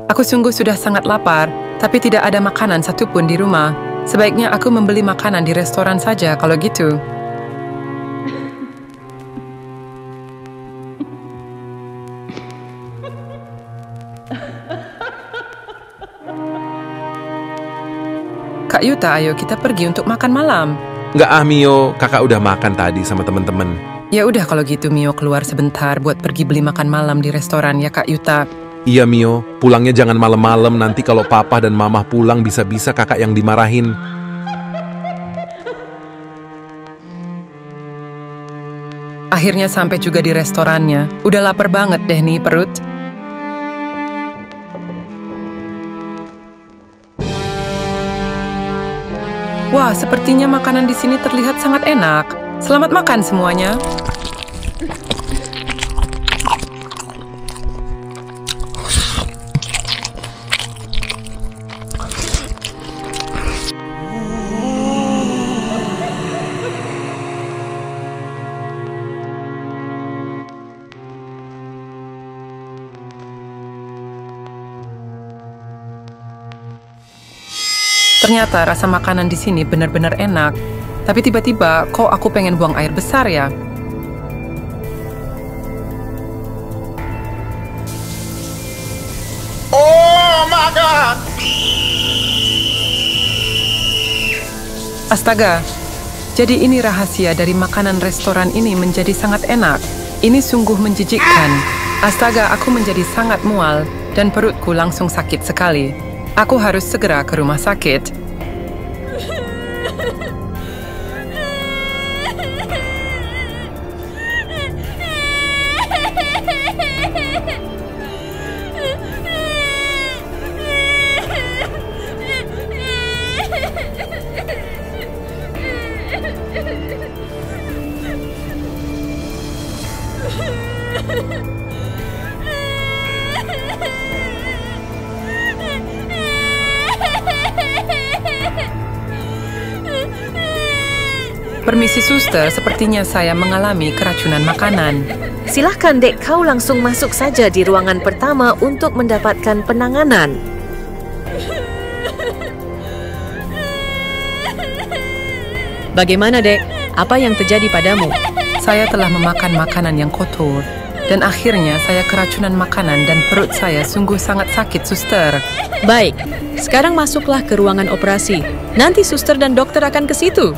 Aku sungguh sudah sangat lapar, tapi tidak ada makanan satupun di rumah. Sebaiknya aku membeli makanan di restoran saja kalau gitu. Kak Yuta, ayo kita pergi untuk makan malam. Nggak Mio, kakak udah makan tadi sama temen-temen. Ya udah kalau gitu Mio keluar sebentar buat pergi beli makan malam di restoran ya Kak Yuta. Iya Mio, pulangnya jangan malam-malam, nanti kalau papa dan mama pulang bisa-bisa kakak yang dimarahin. Akhirnya sampai juga di restorannya. Udah lapar banget deh nih perut. Wah, sepertinya makanan di sini terlihat sangat enak. Selamat makan semuanya. Ternyata rasa makanan di sini benar-benar enak. Tapi tiba-tiba, kok aku pengen buang air besar ya? Oh my God! Astaga, jadi ini rahasia dari makanan restoran ini menjadi sangat enak. Ini sungguh menjijikkan. Astaga, aku menjadi sangat mual dan perutku langsung sakit sekali. Aku harus segera ke rumah sakit. Permisi suster, sepertinya saya mengalami keracunan makanan. Silahkan dek, kau langsung masuk saja di ruangan pertama untuk mendapatkan penanganan. Bagaimana dek? Apa yang terjadi padamu? Saya telah memakan makanan yang kotor. Dan akhirnya saya keracunan makanan dan perut saya sungguh sangat sakit, suster. Baik, sekarang masuklah ke ruangan operasi. Nanti suster dan dokter akan ke situ.